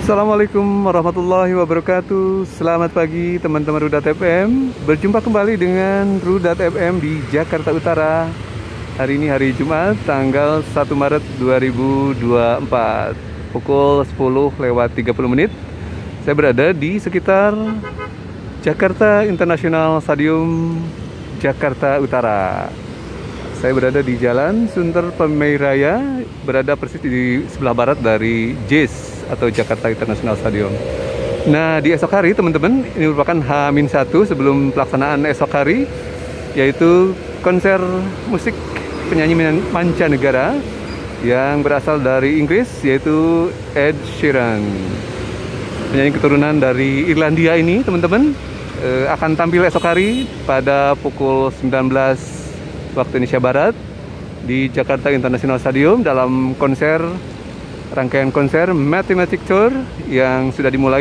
Assalamualaikum warahmatullahi wabarakatuh. Selamat pagi teman-teman Rudat FM. Berjumpa kembali dengan Rudat FM di Jakarta Utara. Hari ini hari Jumat tanggal 1 Maret 2024 pukul 10:30. Saya berada di sekitar Jakarta International Stadium, Jakarta Utara. Saya berada di Jalan Sunter Pemei Raya, berada persis di sebelah barat dari JIS atau Jakarta International Stadium. Nah, di esok hari teman-teman, ini merupakan H-1 sebelum pelaksanaan esok hari, yaitu konser musik penyanyi mancanegara yang berasal dari Inggris, yaitu Ed Sheeran. Penyanyi keturunan dari Irlandia ini teman-teman akan tampil esok hari pada pukul 19 waktu Indonesia Barat di Jakarta International Stadium dalam rangkaian konser Mathematic Tour yang sudah dimulai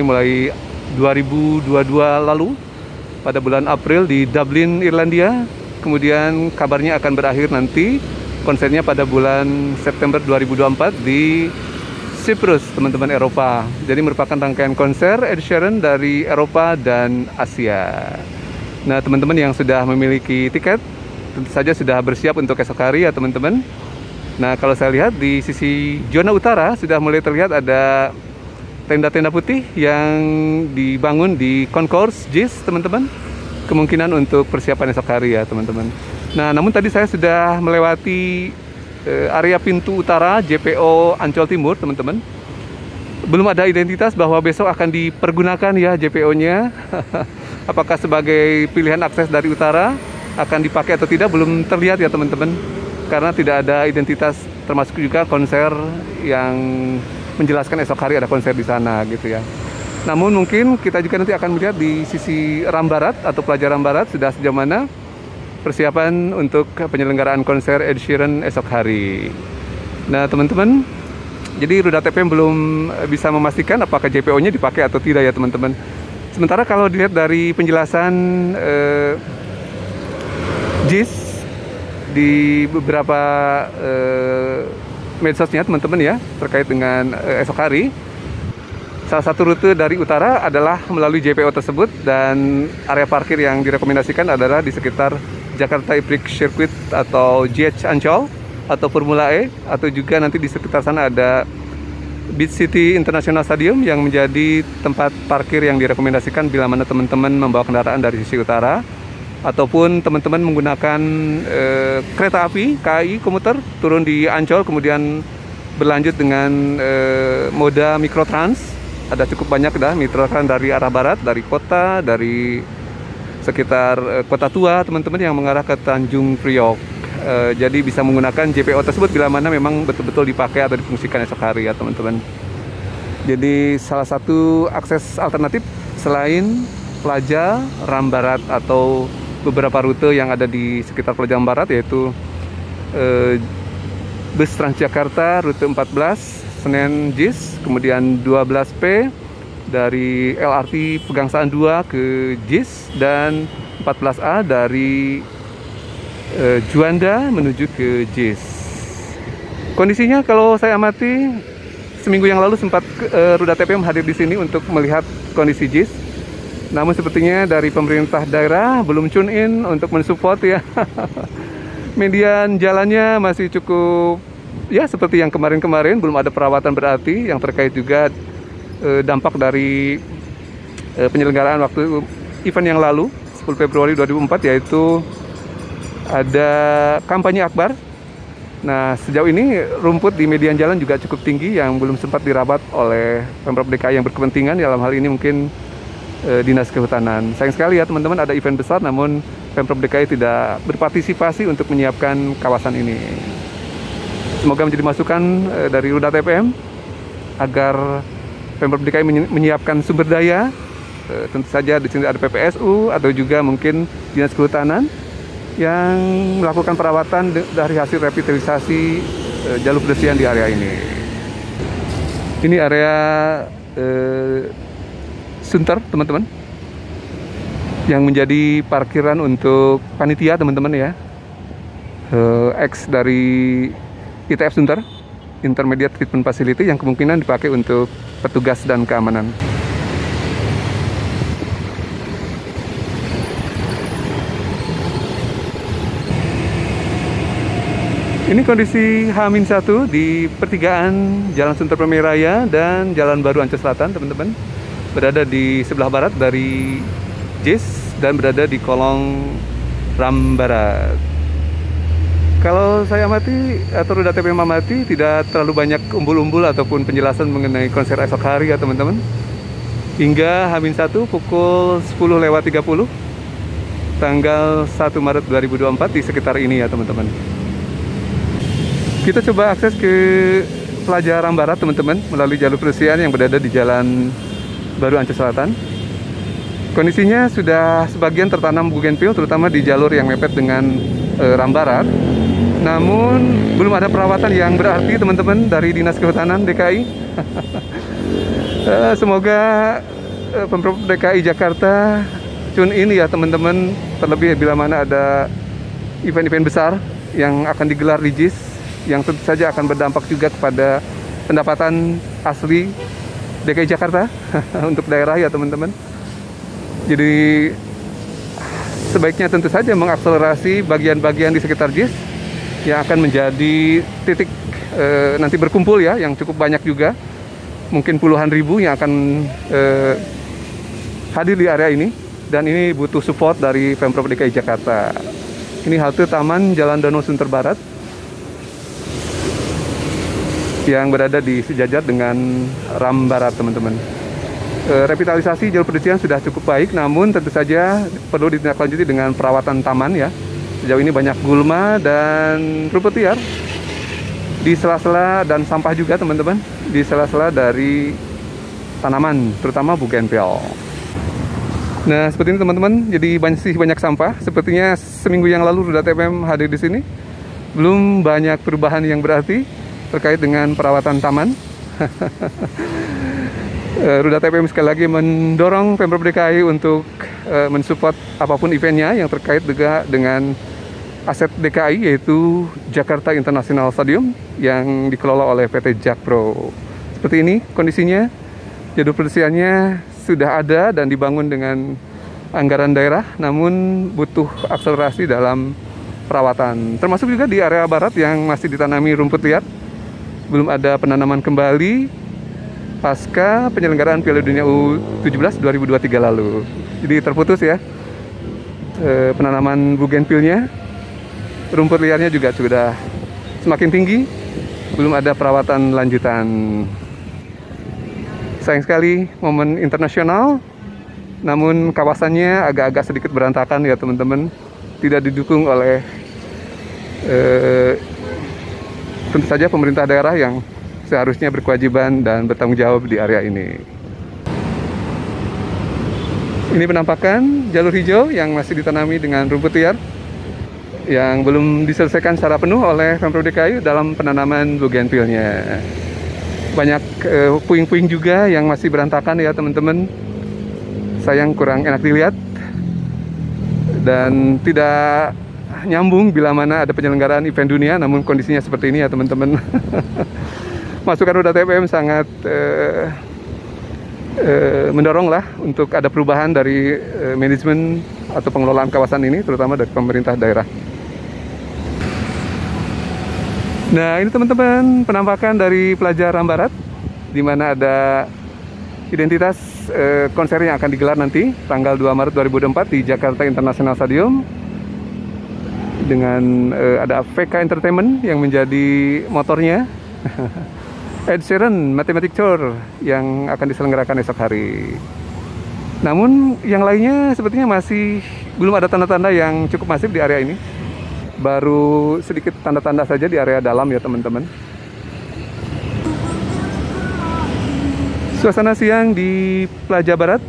2022 lalu pada bulan April di Dublin, Irlandia. Kemudian kabarnya akan berakhir nanti konsernya pada bulan September 2024 di Cyprus, teman-teman, Eropa. Jadi merupakan rangkaian konser Ed Sheeran dari Eropa dan Asia. Nah, teman-teman yang sudah memiliki tiket tentu saja sudah bersiap untuk esok hari ya teman-teman. Nah, kalau saya lihat di sisi zona utara sudah mulai terlihat ada tenda-tenda putih yang dibangun di concourse JIS teman-teman. Kemungkinan untuk persiapan esok hari ya teman-teman. Nah, namun tadi saya sudah melewati area pintu utara JPO Ancol Timur teman-teman. Belum ada identitas bahwa besok akan dipergunakan ya JPO-nya. Apakah sebagai pilihan akses dari utara akan dipakai atau tidak belum terlihat ya teman-teman, karena tidak ada identitas, termasuk juga konser yang menjelaskan esok hari ada konser di sana gitu ya. Namun mungkin kita juga nanti akan melihat di sisi ram barat atau pelajaran barat sudah sejauh mana persiapan untuk penyelenggaraan konser Ed Sheeran esok hari. Nah teman-teman, jadi Rudat FM belum bisa memastikan apakah JPO-nya dipakai atau tidak ya teman-teman. Sementara kalau dilihat dari penjelasan JIS di beberapa medsosnya teman-teman ya terkait dengan esok hari, salah satu rute dari utara adalah melalui JPO tersebut dan area parkir yang direkomendasikan adalah di sekitar Jakarta Iprik Circuit atau JH Ancol atau Formula E, atau juga nanti di sekitar sana ada Beach City International Stadium yang menjadi tempat parkir yang direkomendasikan bila mana teman-teman membawa kendaraan dari sisi utara, ataupun teman-teman menggunakan kereta api KAI komuter turun di Ancol kemudian berlanjut dengan moda mikrotrans. Ada cukup banyak dah mikrotrans dari arah barat, dari kota, dari sekitar Kota Tua teman-teman yang mengarah ke Tanjung Priok. Jadi bisa menggunakan JPO tersebut bila mana memang betul-betul dipakai atau difungsikan esok hari ya teman-teman. Jadi salah satu akses alternatif selain Plaza Ram Barat atau beberapa rute yang ada di sekitar Pelajaran Barat, yaitu bus Transjakarta rute 14 Senen JIS, kemudian 12P dari LRT Pegangsaan 2 ke JIS, dan 14A dari Juanda menuju ke JIS. Kondisinya kalau saya amati seminggu yang lalu sempat Rudat FM hadir di sini untuk melihat kondisi JIS. Namun sepertinya dari pemerintah daerah belum tune in untuk mensupport ya. Median jalannya masih cukup ya seperti yang kemarin-kemarin, belum ada perawatan berarti yang terkait juga dampak dari penyelenggaraan waktu event yang lalu 10 Februari 2004, yaitu ada kampanye akbar. Nah, sejauh ini rumput di median jalan juga cukup tinggi yang belum sempat dirawat oleh Pemprov DKI yang berkepentingan, dalam hal ini mungkin Dinas Kehutanan. Sayang sekali ya teman-teman, ada event besar namun Pemprov DKI tidak berpartisipasi untuk menyiapkan kawasan ini. Semoga menjadi masukan dari Rudat FM agar Pemprov DKI menyiapkan sumber daya. Tentu saja di sini ada PPSU atau juga mungkin Dinas Kehutanan yang melakukan perawatan dari hasil revitalisasi jalur pedestrian di area ini. Ini area Sunter teman-teman, yang menjadi parkiran untuk panitia teman-teman ya, ex dari ITF Sunter. Intermediate Treatment Facility yang kemungkinan dipakai untuk petugas dan keamanan. Ini kondisi H-1 di pertigaan Jalan Sunter Permai Raya dan Jalan Baru Ancol Selatan, teman-teman. Berada di sebelah barat dari JIS dan berada di kolong Ram Barat. Kalau saya amati atau Ruda TPM amati, tidak terlalu banyak umbul-umbul ataupun penjelasan mengenai konser esok hari ya teman-teman. Hingga H-1 pukul 10.30 tanggal 1 Maret 2024 di sekitar ini ya teman-teman. Kita coba akses ke Plaza Ram Barat teman-teman melalui jalur pedestrian yang berada di Jalan Baru Ancol Selatan. Kondisinya sudah sebagian tertanam bougainville terutama di jalur yang mepet dengan Ram Barat. Namun belum ada perawatan yang berarti teman-teman dari Dinas Kehutanan DKI. Semoga Pemprov DKI Jakarta tune in ya teman-teman, terlebih bila mana ada event-event besar yang akan digelar di JIS yang tentu saja akan berdampak juga kepada pendapatan asli DKI Jakarta untuk daerah ya teman-teman. Jadi sebaiknya tentu saja mengakselerasi bagian-bagian di sekitar JIS yang akan menjadi titik nanti berkumpul ya, yang cukup banyak juga, mungkin puluhan ribu yang akan hadir di area ini, dan ini butuh support dari Pemprov DKI Jakarta. Ini halte Taman Jalan Danau Sunter Barat yang berada di sejajar dengan Ram Barat teman-teman. Revitalisasi jalur pedestrian sudah cukup baik, namun tentu saja perlu ditindaklanjuti dengan perawatan taman ya. Sejauh ini banyak gulma dan rumput liar di sela-sela dan sampah juga teman-teman, di sela-sela dari tanaman, terutama bougainville. Nah seperti ini teman-teman, jadi banyak sampah. Sepertinya seminggu yang lalu Ruda TPM hadir di sini, belum banyak perubahan yang berarti terkait dengan perawatan taman. Ruda TPM sekali lagi mendorong Pemprov DKI untuk mensupport apapun eventnya yang terkait juga dengan aset DKI, yaitu Jakarta International Stadium yang dikelola oleh PT Jakpro. Seperti ini kondisinya, jalur pedestriannya sudah ada dan dibangun dengan anggaran daerah, namun butuh akselerasi dalam perawatan. Termasuk juga di area barat yang masih ditanami rumput liar. Belum ada penanaman kembali pasca penyelenggaraan Piala Dunia U17 2023 lalu. Jadi terputus ya penanaman bougainville-nya. Rumput liarnya juga sudah semakin tinggi. Belum ada perawatan lanjutan. Sayang sekali momen internasional, namun kawasannya agak-agak sedikit berantakan ya teman-teman. Tidak didukung oleh tentu saja pemerintah daerah yang seharusnya berkewajiban dan bertanggung jawab di area ini. Ini penampakan jalur hijau yang masih ditanami dengan rumput liar yang belum diselesaikan secara penuh oleh Pemprov DKI dalam penanaman bougainville-nya. Banyak puing-puing juga yang masih berantakan ya teman-teman. Sayang kurang enak dilihat dan tidak nyambung bila mana ada penyelenggaraan event dunia, namun kondisinya seperti ini ya teman-teman. Masukan Ruda TPM sangat mendorong lah untuk ada perubahan dari manajemen atau pengelolaan kawasan ini, terutama dari pemerintah daerah. Nah ini teman-teman penampakan dari Plaza Ram Barat, di mana ada identitas konser yang akan digelar nanti tanggal 2 Maret 2024 di Jakarta International Stadium. Dengan ada VK Entertainment yang menjadi motornya. Ed Sheeran Mathematic Tour yang akan diselenggarakan esok hari. Namun yang lainnya sepertinya masih belum ada tanda-tanda yang cukup masif di area ini. Baru sedikit tanda-tanda saja di area dalam ya teman-teman. Suasana siang di Plaza Barat,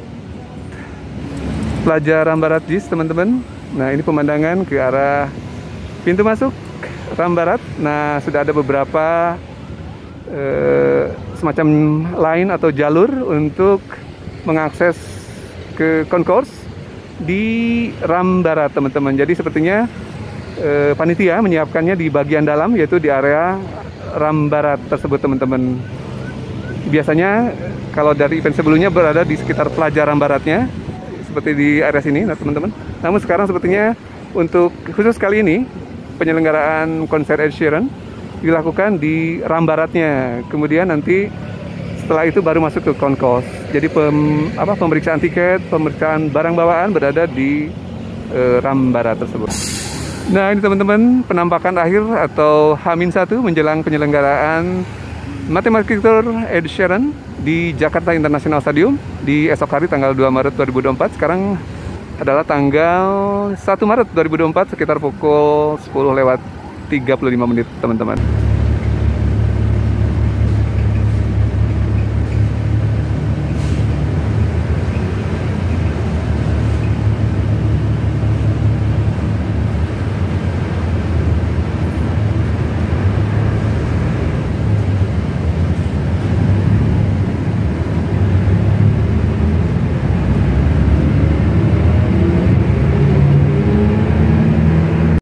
Plaza Ram Barat JIS teman-teman. Nah ini pemandangan ke arah pintu masuk Ram Barat. Nah sudah ada beberapa semacam line atau jalur untuk mengakses ke concourse di Ram Barat teman-teman. Jadi sepertinya panitia menyiapkannya di bagian dalam, yaitu di area Ram Barat tersebut teman-teman. Biasanya kalau dari event sebelumnya berada di sekitar Plaza Ram Baratnya, seperti di area sini, nah teman-teman. Namun sekarang sepertinya untuk khusus kali ini penyelenggaraan konser Ed Sheeran dilakukan di Ram Baratnya. Kemudian nanti setelah itu baru masuk ke Concourse. Jadi pemeriksaan tiket, pemeriksaan barang bawaan berada di Ram Barat tersebut. Nah ini teman-teman penampakan akhir atau H-1 menjelang penyelenggaraan Mathematic Tour Ed Sheeran di Jakarta International Stadium di esok hari tanggal 2 Maret 2024. Sekarang adalah tanggal 1 Maret 2024 sekitar pukul 10:35 teman-teman.